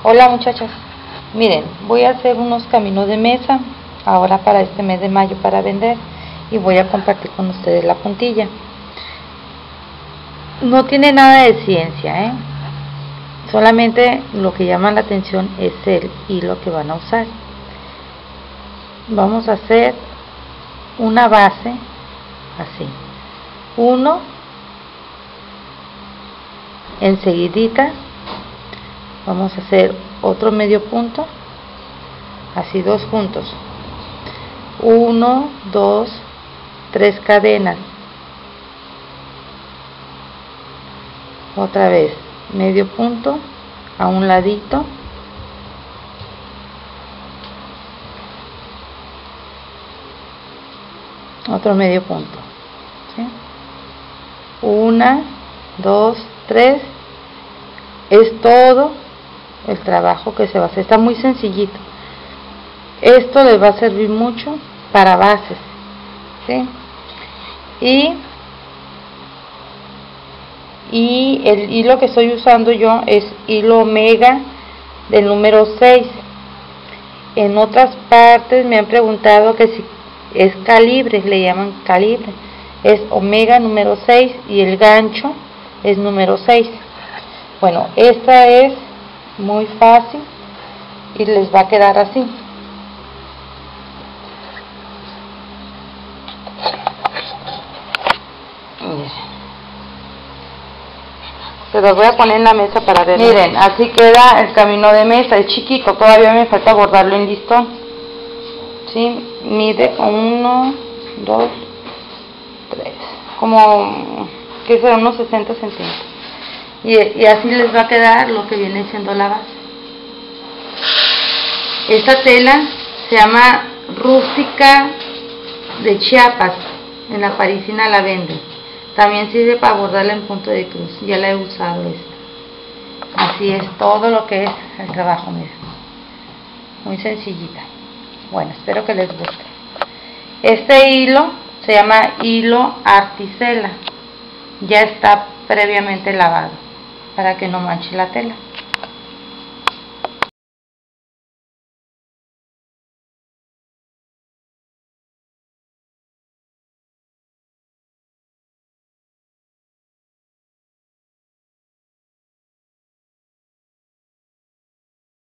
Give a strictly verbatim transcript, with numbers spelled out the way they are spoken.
Hola muchachas, miren, voy a hacer unos caminos de mesa ahora para este mes de mayo para vender y voy a compartir con ustedes la puntilla. No tiene nada de ciencia, ¿eh? Solamente lo que llama la atención es el hilo que van a usar. Vamos a hacer una base así, uno enseguidita. Vamos a hacer otro medio punto, así dos juntos, uno, dos, tres cadenas, otra vez medio punto a un ladito, otro medio punto, ¿sí? Una, dos, tres. Es todo el trabajo que se va a hacer. Está muy sencillito. Esto les va a servir mucho para bases, ¿sí? Y y el hilo que estoy usando yo es hilo omega del número seis. En otras partes me han preguntado que si es calibre, le llaman calibre. Es omega número seis y el gancho es número seis. Bueno, esta es muy fácil y les va a quedar así. Se los voy a poner en la mesa para ver. Miren, así queda el camino de mesa. Es chiquito, todavía me falta bordarlo en listón. ¿Sí? Mide uno, dos, tres, como que será unos sesenta centímetros. Y, y así les va a quedar lo que viene siendo la base. Esta tela se llama rústica de Chiapas, en la parisina la venden. También sirve para bordarla en punto de cruz, ya la he usado esta. Así es todo lo que es el trabajo, miren, muy sencillita. Bueno, espero que les guste. Este hilo se llama hilo articela, ya está previamente lavado para que no manche la tela.